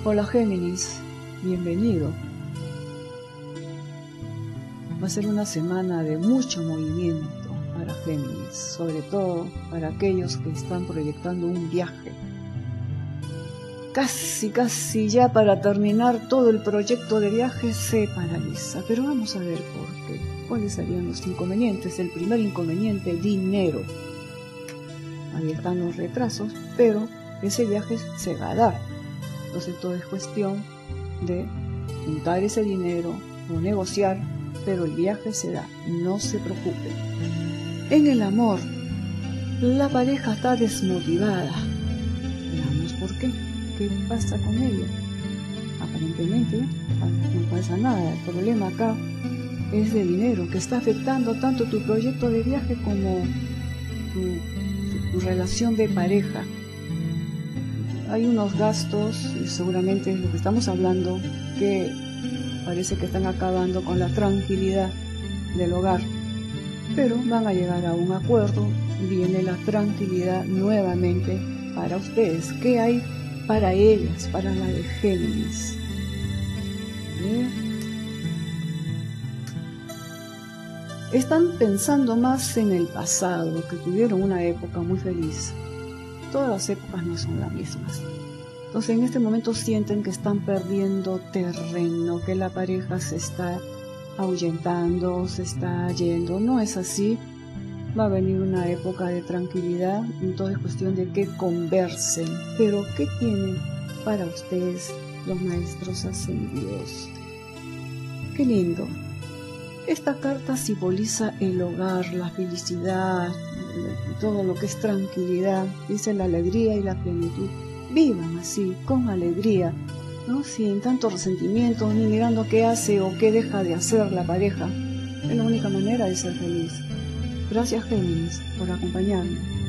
Hola Géminis, bienvenido. Va a ser una semana de mucho movimiento para Géminis, sobre todo para aquellos que están proyectando un viaje. Casi ya para terminar todo el proyecto de viaje se paraliza, pero vamos a ver por qué. ¿Cuáles serían los inconvenientes? El primer inconveniente, dinero. Ahí están los retrasos, pero ese viaje se va a dar. Entonces todo es cuestión de juntar ese dinero o negociar, pero el viaje se da, no se preocupe. En el amor, la pareja está desmotivada. Veamos por qué. ¿Qué pasa con ella? Aparentemente no pasa nada. El problema acá es de dinero, que está afectando tanto tu proyecto de viaje como tu relación de pareja. Hay unos gastos, y seguramente es lo que estamos hablando, que parece que están acabando con la tranquilidad del hogar. Pero van a llegar a un acuerdo, viene la tranquilidad nuevamente para ustedes. ¿Qué hay para ellas, para la de Géminis? Están pensando más en el pasado, que tuvieron una época muy feliz. Todas las épocas no son las mismas. Entonces en este momento sienten que están perdiendo terreno, que la pareja se está ahuyentando, se está yendo. No es así. Va a venir una época de tranquilidad, entonces es cuestión de que conversen. Pero ¿qué tienen para ustedes los maestros ascendidos? ¡Qué lindo! Esta carta simboliza el hogar, la felicidad, todo lo que es tranquilidad. Dice la alegría y la plenitud. Vivan así, con alegría, ¿no? Sin tanto resentimiento, ni mirando qué hace o qué deja de hacer la pareja. Es la única manera de ser feliz. Gracias Géminis por acompañarme.